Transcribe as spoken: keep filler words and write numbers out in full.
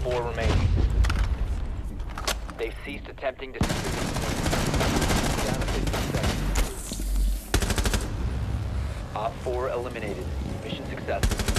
four remaining. They've ceased attempting to secure. Down to fifteen seconds. Op four eliminated. Mission successful.